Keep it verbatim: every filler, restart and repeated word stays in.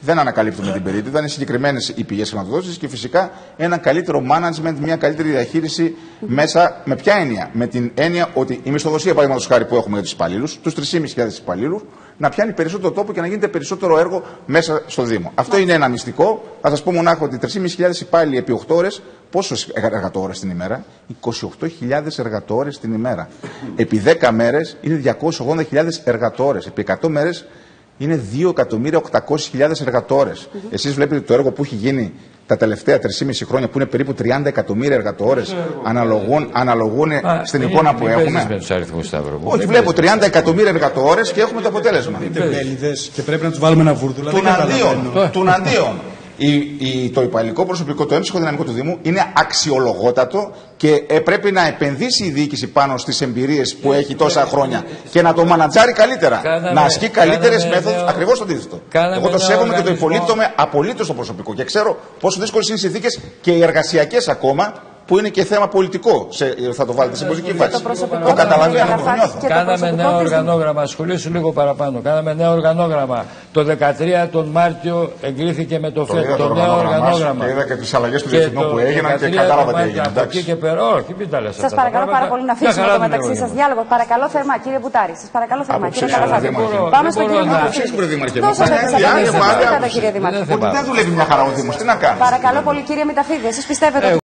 δεν ανακαλύπτουμε την περίπτωση, είναι συγκεκριμένες οι πηγές χρηματοδότησης και φυσικά ένα καλύτερο management, μια καλύτερη διαχείριση μέσα. Με ποια έννοια? Με την έννοια ότι η μισθοδοσία, παραδείγματος χάρη, που έχουμε για τους υπαλλήλους, τους τρεις χιλιάδες πεντακόσιους υπαλλήλους, να πιάνει περισσότερο τόπο και να γίνεται περισσότερο έργο μέσα στο Δήμο. Αυτό είναι ένα μυστικό. Θα σας πω μονάχα ότι τρεις χιλιάδες πεντακόσιους υπάλληλοι επί οκτώ ώρες, πόσες εργατόρες την ημέρα? είκοσι οκτώ χιλιάδες εργατόρες την ημέρα. Επί δέκα μέρες είναι διακόσιες ογδόντα χιλιάδες εργατόρες. Επί εκατό μέρες είναι δύο εκατομμύρια οκτακόσιες χιλιάδες εργατόρες. Mm-hmm. Εσείς βλέπετε το έργο που έχει γίνει τα τελευταία τρία και μισό χρόνια, που είναι περίπου τριάντα εκατομμύρια εργατόρες, αναλογούν, αναλογούν Α, στην μην, εικόνα μην, που μην έχουμε. Με τους αριθμούς, Σταύρο. Όχι, βλέπω τριάντα εκατομμύρια εργατόρες και έχουμε το αποτέλεσμα. Και πρέπει να τους βάλουμε ένα βούρδουλα. Τουναντίον. Η, η, το υπαλληλικό προσωπικό, το έμψυχο δυναμικό του Δήμου είναι αξιολογότατο και ε, πρέπει να επενδύσει η διοίκηση πάνω στις εμπειρίες που έχει τόσα χρόνια και να το μανατζάρει καλύτερα. Κάναμε, να ασκεί καλύτερες μέθοδους. Ακριβώς το αντίθετο. Εγώ το σέβομαι και το υπολείπτομαι απολύτως το προσωπικό και ξέρω πόσο δύσκολες είναι οι συνθήκες και οι εργασιακές ακόμα, που είναι και θέμα πολιτικό. Σε, θα το βάλετε σε πολιτική φάση. Το καταλαβαίνω, το νιώθω. Κάναμε νέο οργανόγραμμα, ασχολήσου λίγο παραπάνω. Κάναμε νέο οργανόγραμμα. Το δεκατρία τον Μάρτιο εγκρίθηκε με το ΦΕΤ το νέο οργανόγραμμα. Και είδα και τις αλλαγές του διευθυνού που έγιναν και κατάλαβα τι έγινε. Από εκεί και πέρα, όχι, μην τα λες αυτά. Σας παρακαλώ πάρα πολύ να αφήσουμε το μεταξύ σας διάλογο. Παρακαλώ θερμά, κύριε Μπουτάρη. Σας παρακαλώ θερμά, κύριε Καλαφάτη. Πάμε στον κύριο Μηταφίδη. Δώσατε τις απαντήσεις. Δεν δουλεύει μια χαρά ο Δήμος. Τι να κάνουμε? Παρακαλώ πολύ, κύριε Μηταφίδη, εσείς πιστεύετε